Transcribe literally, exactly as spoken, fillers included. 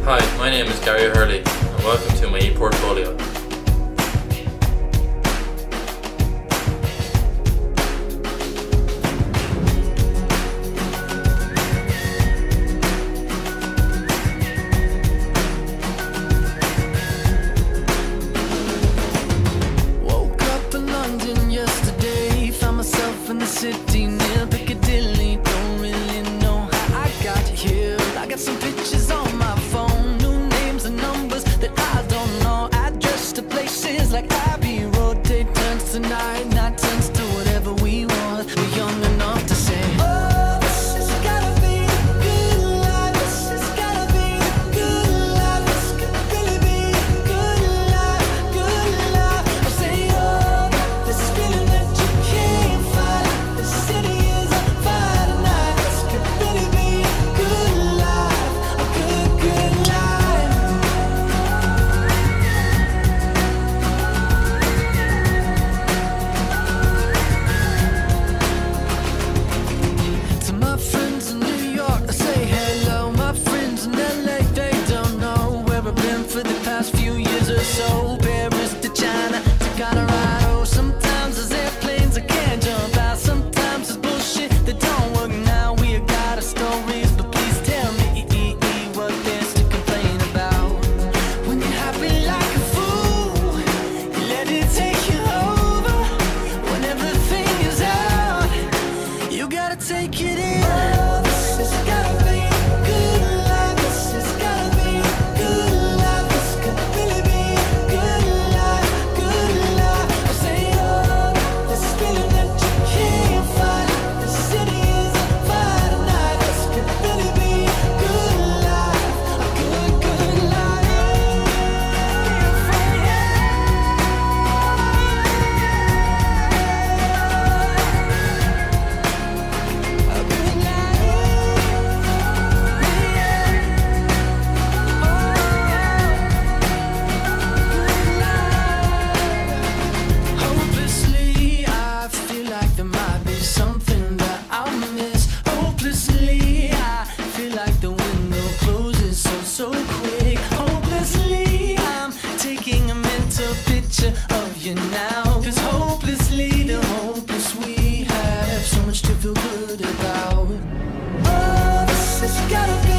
Hi, my name is Gary Hurley and welcome to my ePortfolio. Woke up in London yesterday, found myself in the city near Piccadilly. Don't really know how I got here. I got some pictures on my phone, new names and numbers that I don't know. Address to places like Abbey Road. Day turns to night, night turns to whatever we want. We're young enough to say, oh, this has gotta be a good life. This has gotta be a good life. This could really be a good life, good life. I say, oh, this feeling that you can't fight. The city is on fire tonight. This could really be a good life, a good, good life. To my friends in New York, I say hello. My friends in L A, they don't know where I've been for the past few years or so. Paris to China to Colorado. Sometimes there's airplanes I can't jump out. Sometimes it's bullshit that don't work now. We got our stories, but please tell me what there's to complain about. When you're happy like a fool, you let it take you over. When everything is out, you gotta take it in. Oh, this has gotta be a good life. This has gotta be a good life. This could really be a good life, good life. I say, oh, this feeling that you can't fight. The city is on fire tonight. This could really be a good life, a good, good life. A good life. Hopelessly, I feel like there might be something that I'll miss. Hopelessly, I feel like the window closes so, so quick. Hopelessly, I'm taking a mental picture of you now. Cause hopelessly, the hopeless we have so much to feel good about. Oh, this has gotta be